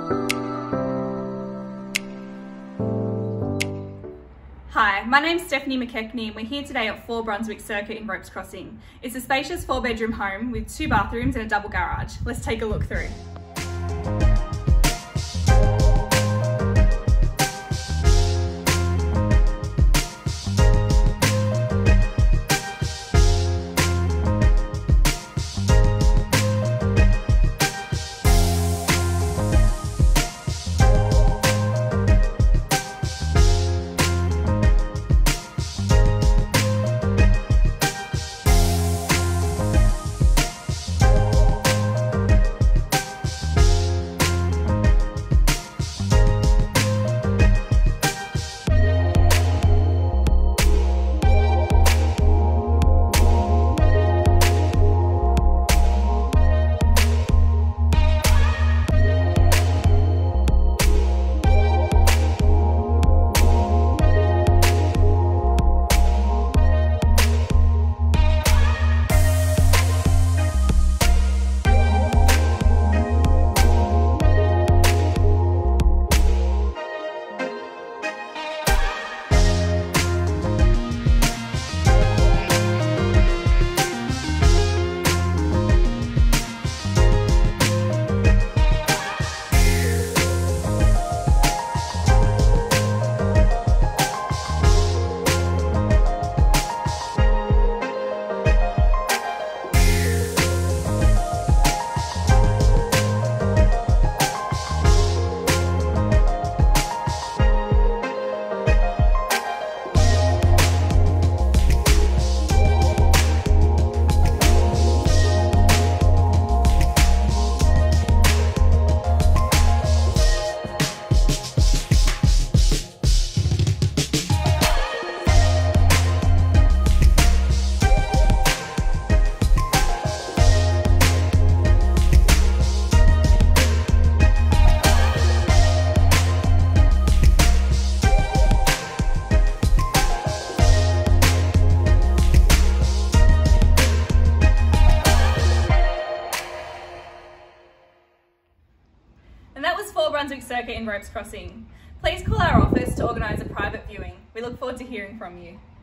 Hi, my name's Stephanie McKechnie and we're here today at 4 Brunswick Circuit in Ropes Crossing. It's a spacious 4-bedroom home with 2 bathrooms and a double garage. Let's take a look through. And that was 4 Brunswick Circuit in Ropes Crossing. Please call our office to organise a private viewing. We look forward to hearing from you.